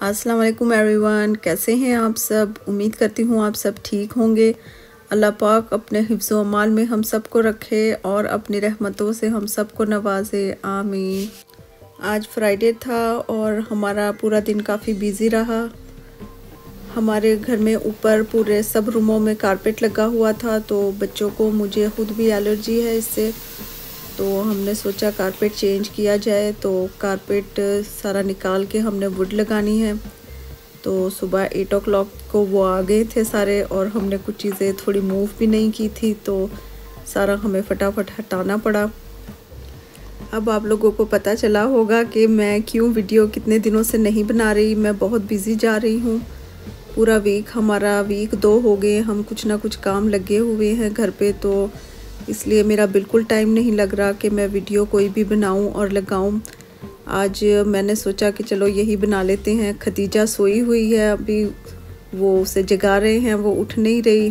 अस्सलाम वालेकुम एवरीवन, कैसे हैं आप सब। उम्मीद करती हूँ आप सब ठीक होंगे। अल्लाह पाक अपने हिफ्ज़ व अमाल में हम सब को रखे और अपनी रहमतों से हम सब को नवाजे, आमीन। आज फ्राइडे था और हमारा पूरा दिन काफ़ी बिज़ी रहा। हमारे घर में ऊपर पूरे सब रूमों में कारपेट लगा हुआ था, तो बच्चों को, मुझे खुद भी एलर्जी है इससे, तो हमने सोचा कारपेट चेंज किया जाए। तो कारपेट सारा निकाल के हमने वुड लगानी है। तो सुबह 8 o'clock को वो आ गए थे सारे, और हमने कुछ चीज़ें थोड़ी मूव भी नहीं की थी, तो सारा हमें फटाफट हटाना पड़ा। अब आप लोगों को पता चला होगा कि मैं क्यों वीडियो कितने दिनों से नहीं बना रही। मैं बहुत बिज़ी जा रही हूँ। पूरा वीक, हमारा वीक 2 हो गए, हम कुछ ना कुछ काम लगे हुए हैं घर पे, तो इसलिए मेरा बिल्कुल टाइम नहीं लग रहा कि मैं वीडियो कोई भी बनाऊं और लगाऊं। आज मैंने सोचा कि चलो यही बना लेते हैं। खदीजा सोई हुई है अभी, वो उसे जगा रहे हैं, वो उठ नहीं रही,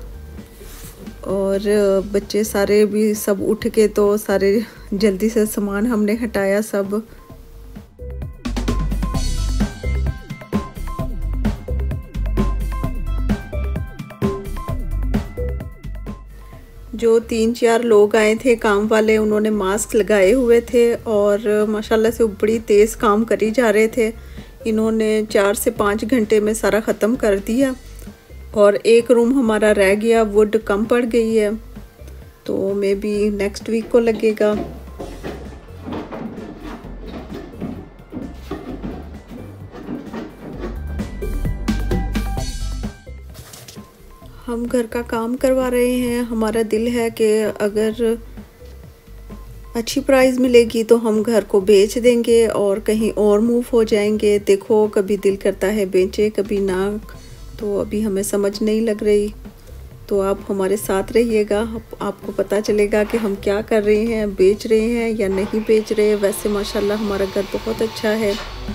और बच्चे सारे भी सब उठ के, तो सारे जल्दी से सामान हमने हटाया सब। जो 3-4 लोग आए थे काम वाले, उन्होंने मास्क लगाए हुए थे और माशाल्लाह से बड़ी तेज़ काम करी जा रहे थे। इन्होंने 4 से 5 घंटे में सारा ख़त्म कर दिया, और एक रूम हमारा रह गया, वुड कम पड़ गई है, तो मे बी नेक्स्ट वीक को लगेगा। हम घर का काम करवा रहे हैं। हमारा दिल है कि अगर अच्छी प्राइस मिलेगी तो हम घर को बेच देंगे और कहीं और मूव हो जाएंगे। देखो, कभी दिल करता है बेचे, कभी ना, तो अभी हमें समझ नहीं लग रही। तो आप हमारे साथ रहिएगा, आपको पता चलेगा कि हम क्या कर रहे हैं, बेच रहे हैं या नहीं बेच रहे। वैसे माशाल्लाह हमारा घर बहुत अच्छा है।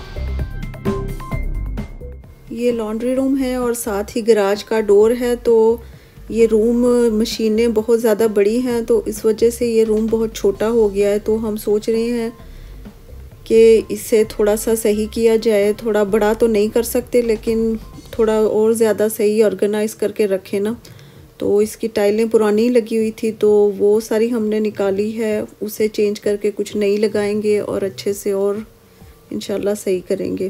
ये लॉन्ड्री रूम है और साथ ही गराज का डोर है, तो ये रूम, मशीनें बहुत ज़्यादा बड़ी हैं, तो इस वजह से ये रूम बहुत छोटा हो गया है। तो हम सोच रहे हैं कि इसे थोड़ा सा सही किया जाए। थोड़ा बड़ा तो नहीं कर सकते, लेकिन थोड़ा और ज़्यादा सही ऑर्गेनाइज़ करके रखें ना। तो इसकी टाइलें पुरानी लगी हुई थी, तो वो सारी हमने निकाली है, उसे चेंज करके कुछ नई लगाएंगे और अच्छे से और इंशाल्लाह सही करेंगे।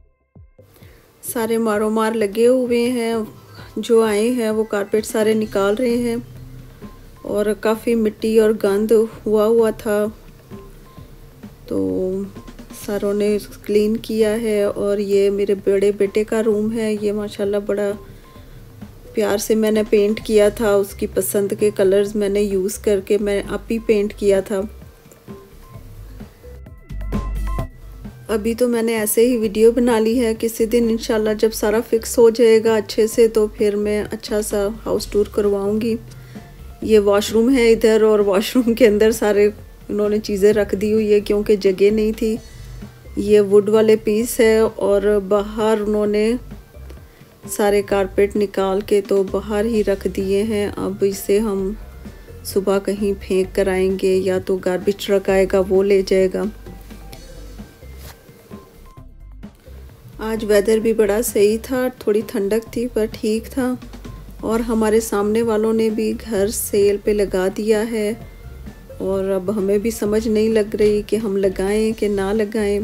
सारे मारो मार लगे हुए हैं। जो आए हैं वो कारपेट सारे निकाल रहे हैं, और काफ़ी मिट्टी और गंद हुआ था, तो सारों ने क्लीन किया है। और ये मेरे बड़े बेटे का रूम है। ये माशाल्लाह बड़ा प्यार से मैंने पेंट किया था, उसकी पसंद के कलर्स मैंने यूज़ करके मैं आप ही पेंट किया था। अभी तो मैंने ऐसे ही वीडियो बना ली है। किसी दिन इंशाल्लाह जब सारा फिक्स हो जाएगा अच्छे से, तो फिर मैं अच्छा सा हाउस टूर करवाऊंगी। ये वॉशरूम है इधर, और वॉशरूम के अंदर सारे उन्होंने चीज़ें रख दी हुई है क्योंकि जगह नहीं थी। ये वुड वाले पीस है, और बाहर उन्होंने सारे कारपेट निकाल के तो बाहर ही रख दिए हैं। अब इसे हम सुबह कहीं फेंक कर आएंगे, या तो गार्बेज ट्रक आएगा वो ले जाएगा। आज वेदर भी बड़ा सही था, थोड़ी ठंडक थी पर ठीक था। और हमारे सामने वालों ने भी घर सेल पे लगा दिया है, और अब हमें भी समझ नहीं लग रही कि हम लगाएं कि ना लगाएं।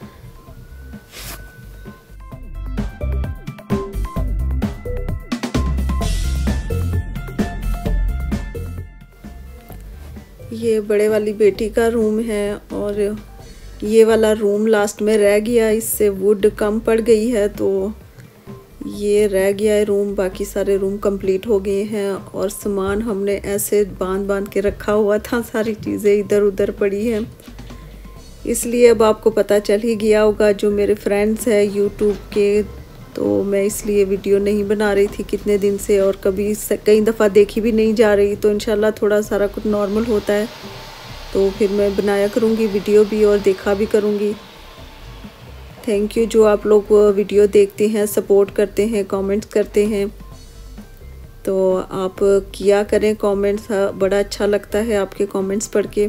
ये बड़े वाली बेटी का रूम है, और ये वाला रूम लास्ट में रह गया, इससे वुड कम पड़ गई है, तो ये रह गया है रूम। बाकी सारे रूम कंप्लीट हो गए हैं, और सामान हमने ऐसे बांध बांध के रखा हुआ था, सारी चीज़ें इधर उधर पड़ी हैं। इसलिए अब आपको पता चल ही गया होगा, जो मेरे फ्रेंड्स हैं यूट्यूब के, तो मैं इसलिए वीडियो नहीं बना रही थी कितने दिन से, और कभी कई दफ़ा देखी भी नहीं जा रही। तो इंशाल्लाह थोड़ा सारा कुछ नॉर्मल होता है तो फिर मैं बनाया करूँगी वीडियो भी, और देखा भी करूँगी। थैंक यू जो आप लोग वीडियो देखते हैं, सपोर्ट करते हैं, कमेंट्स करते हैं, तो आप किया करें कमेंट्स, बड़ा अच्छा लगता है आपके कमेंट्स पढ़ के।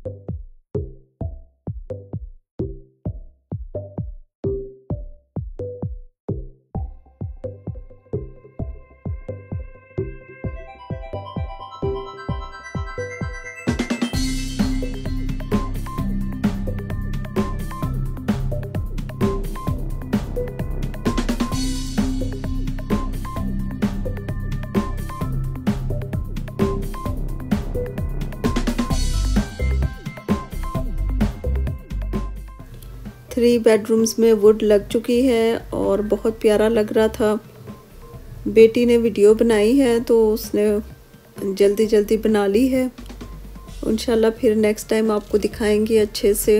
थ्री बेडरूम्स में वुड लग चुकी है और बहुत प्यारा लग रहा था। बेटी ने वीडियो बनाई है तो उसने जल्दी जल्दी बना ली है। इंशाल्लाह फिर नेक्स्ट टाइम आपको दिखाएंगे अच्छे से।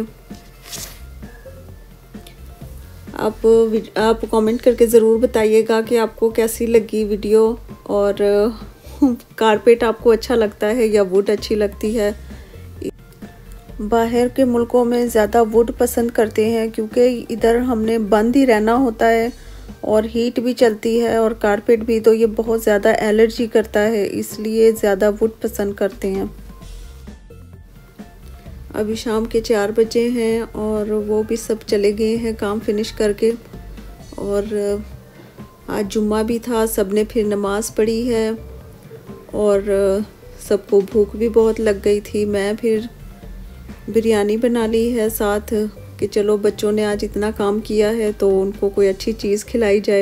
आप कमेंट करके ज़रूर बताइएगा कि आपको कैसी लगी वीडियो, और कारपेट आपको अच्छा लगता है या वुड अच्छी लगती है। बाहर के मुल्कों में ज़्यादा वुड पसंद करते हैं क्योंकि इधर हमने बंद ही रहना होता है और हीट भी चलती है और कारपेट भी, तो ये बहुत ज़्यादा एलर्जी करता है, इसलिए ज़्यादा वुड पसंद करते हैं। अभी शाम के 4 बजे हैं और वो भी सब चले गए हैं काम फिनिश करके। और आज जुम्मा भी था, सब ने फिर नमाज़ पढ़ी है और सबको भूख भी बहुत लग गई थी। मैं फिर बिरयानी बना ली है साथ कि चलो बच्चों ने आज इतना काम किया है तो उनको कोई अच्छी चीज़ खिलाई जाए।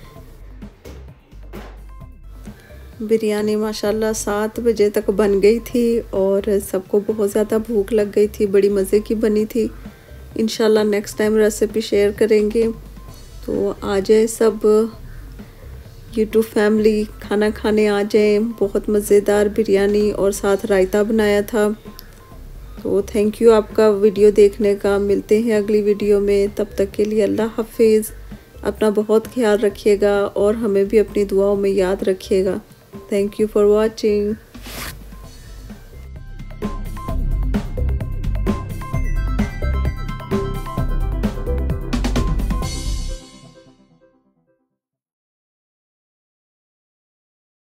बिरयानी माशाल्लाह 7 बजे तक बन गई थी और सबको बहुत ज़्यादा भूख लग गई थी, बड़ी मज़े की बनी थी। इंशाल्लाह नेक्स्ट टाइम रेसिपी शेयर करेंगे। तो आ जाए सब यूट्यूब फैमिली, खाना खाने आ जाए। बहुत मज़ेदार बिरयानी और साथ रायता बनाया था। तो थैंक यू आपका वीडियो देखने का। मिलते हैं अगली वीडियो में, तब तक के लिए अल्लाह हाफिज़। अपना बहुत ख्याल रखिएगा और हमें भी अपनी दुआओं में याद रखिएगा। Thank you for watching.